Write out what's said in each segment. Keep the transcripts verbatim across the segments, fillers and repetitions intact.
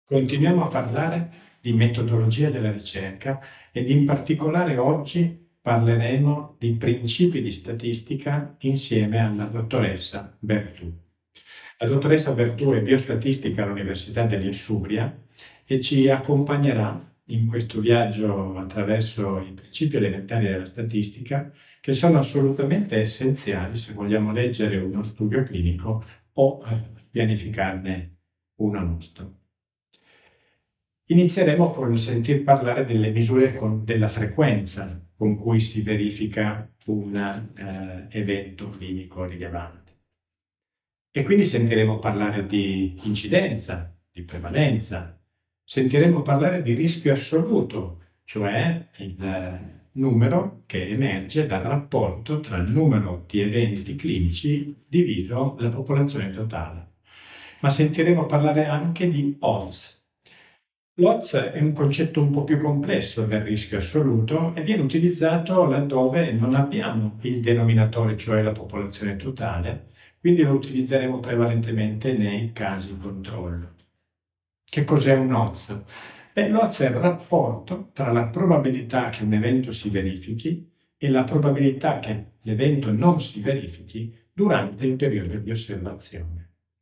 Continuiamo a parlare di metodologia della ricerca ed in particolare oggi parleremo di principi di statistica insieme alla dottoressa Bertù. La dottoressa Bertù è biostatistica all'Università dell'Insubria e ci accompagnerà in questo viaggio attraverso i principi elementari della statistica che sono assolutamente essenziali se vogliamo leggere uno studio clinico o pianificarne uno nostro. Inizieremo con il sentir parlare delle misure con, della frequenza con cui si verifica un eh, evento clinico rilevante. E quindi sentiremo parlare di incidenza, di prevalenza, sentiremo parlare di rischio assoluto, cioè il numero che emerge dal rapporto tra il numero di eventi clinici diviso la popolazione totale. Ma sentiremo parlare anche di odds. L'odds è un concetto un po' più complesso del rischio assoluto e viene utilizzato laddove non abbiamo il denominatore, cioè la popolazione totale, quindi lo utilizzeremo prevalentemente nei casi controllo. Che cos'è un odds? Beh, l'odds è il rapporto tra la probabilità che un evento si verifichi e la probabilità che l'evento non si verifichi durante il periodo di osservazione.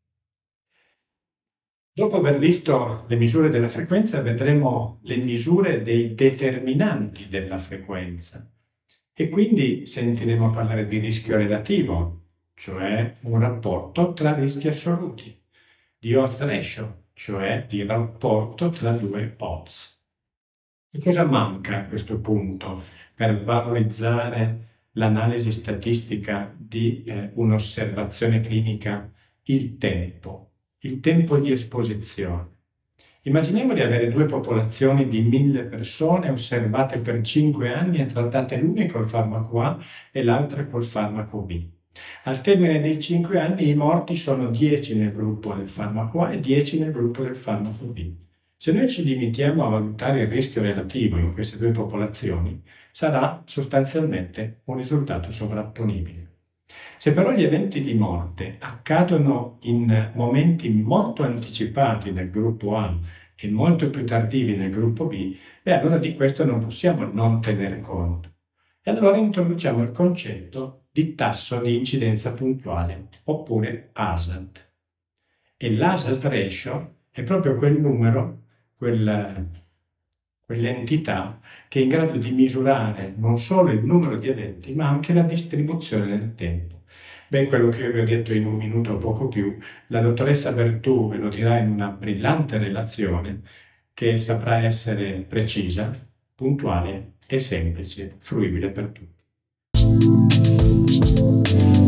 Dopo aver visto le misure della frequenza, vedremo le misure dei determinanti della frequenza e quindi sentiremo parlare di rischio relativo, cioè un rapporto tra rischi assoluti, di odds ratio, cioè di rapporto tra due odds. Che cosa manca a questo punto per valorizzare l'analisi statistica di eh, un'osservazione clinica? Il tempo. Il tempo di esposizione. Immaginiamo di avere due popolazioni di mille persone osservate per cinque anni e trattate l'una col farmaco A e l'altra col farmaco B. Al termine dei cinque anni i morti sono dieci nel gruppo del farmaco A e dieci nel gruppo del farmaco B. Se noi ci limitiamo a valutare il rischio relativo in queste due popolazioni, sarà sostanzialmente un risultato sovrapponibile. Se però gli eventi di morte accadono in momenti molto anticipati nel gruppo A e molto più tardivi nel gruppo B, beh, allora di questo non possiamo non tenere conto. E allora introduciamo il concetto di tasso di incidenza puntuale, oppure hazard. E l'hazard ratio è proprio quel numero, quel, quell'entità che è in grado di misurare non solo il numero di eventi, ma anche la distribuzione nel tempo. Beh, quello che io vi ho detto in un minuto o poco più, la dottoressa Bertù ve lo dirà in una brillante relazione che saprà essere precisa, puntuale e semplice, fruibile per tutti.